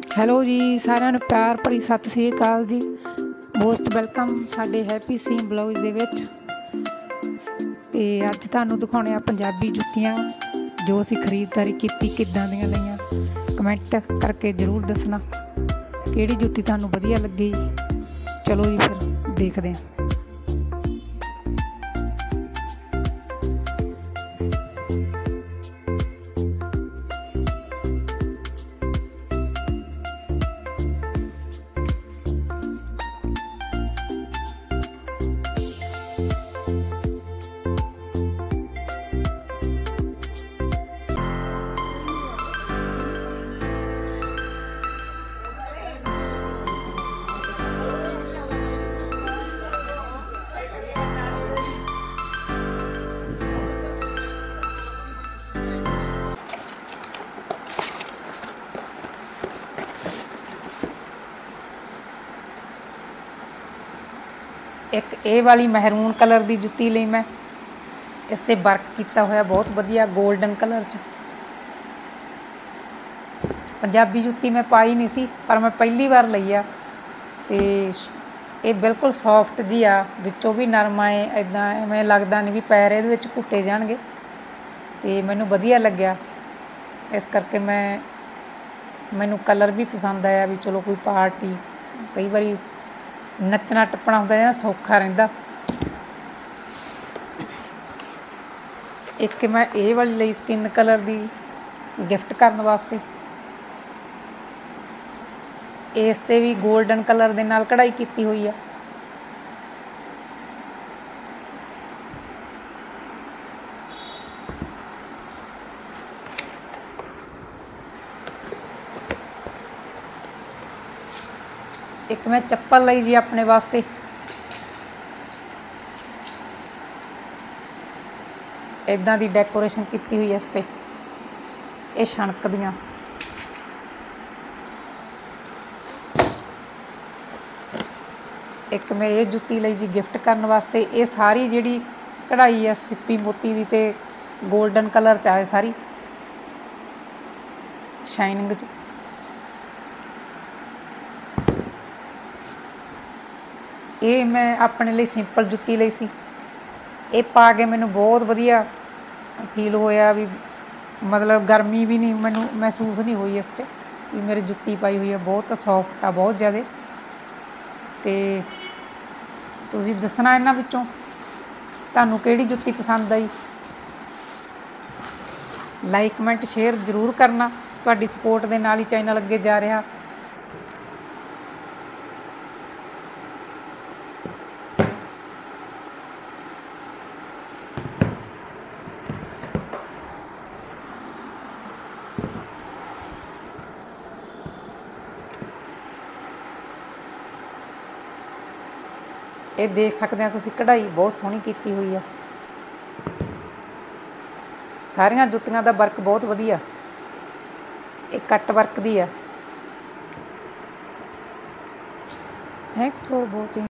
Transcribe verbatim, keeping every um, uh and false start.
Hello ਜੀ, ਸਾਰਿਆਂ ਨੂੰ ਪਿਆਰ ਭਰੀ ਸਤਿ ਸ੍ਰੀ ਅਕਾਲ ਜੀ। ਮੋਸਟ ਵੈਲਕਮ ਸਾਡੇ ਹੈਪੀ ਸੀਮ ਬਲੌਗ ਦੇ ਵਿੱਚ। ਤੇ ਅੱਜ ਤੁਹਾਨੂੰ ਦਿਖਾਉਣੇ ਆ ਪੰਜਾਬੀ ਜੁੱਤੀਆਂ ਜੋ ਅਸੀਂ ਖਰੀਦਦਾਰੀ ਕੀਤੀ, ਕਿੱਦਾਂ ਦੀਆਂ ਲਈਆਂ। ਕਮੈਂਟ ਕਰਕੇ ਜ਼ਰੂਰ ਦੱਸਣਾ ਕਿਹੜੀ ਜੁੱਤੀ ਤੁਹਾਨੂੰ ਵਧੀਆ ਲੱਗੀ। ਚਲੋ ਜੀ ਫਿਰ ਦੇਖਦੇ ਹਾਂ। एक ये वाली महरून कलर की जुत्ती ली मैं, इस ते वर्क किया होया बहुत वधिया गोल्डन कलर च। पंजाबी जुत्ती मैं पाई नहीं सी, पर मैं पहली बार लई आ। ते ये बिल्कुल सॉफ्ट जी आ, विचों भी नरम आए, इदां एवें लगदा नहीं भी पैर इहदे विच घुट्टे जाणगे। ते मैनूं वधिया लग्या, इस करके मैं मैनूं कलर भी पसंद आया भी चलो कोई पार्टी कई बारी नच्चना टप्पना होंदा है, सौखा रहिंदा। एक मैं ये वाली लई स्किन कलर दी गिफ्ट करने वास्ते, इस ते भी गोल्डन कलर दे नाल कढ़ाई कीती हुई है। एक मैं चप्पल लई जी अपने वास्ते, इदां दी डेकोरेशन की हुई है इस ते, ये छणक दियां। एक मैं ये जुत्ती लई जी गिफ्ट करने वास्ते, ये सारी जिहड़ी कढ़ाई है सिप्पी मोती दी ते गोल्डन कलर च आए, सारी शाइनिंग च। ये मैं अपने लिए सिंपल जुत्ती लई सी, ये पा के मैनू बहुत वधिया फील होया भी, मतलब गर्मी भी नहीं मैनू महसूस नहीं हुई इस च भी मेरी जुत्ती पाई हुई है बहुत सॉफ्ट आ, बहुत ज़्यादा। ते तुसीं दसना इन्हां विचों तुहानूं किहड़ी जुत्ती पसंद आई। लाइक कमेंट शेयर जरूर करना, तुहाडी सपोर्ट दे नाल ही चैनल अगे जा रहा। ये देख सकते हैं तुसीं, कढ़ाई बहुत सोहनी कीती हुई है। सारियां जुत्तियां दा वर्क बहुत वधिया, ये कट वर्क दी है। Thanks for watching.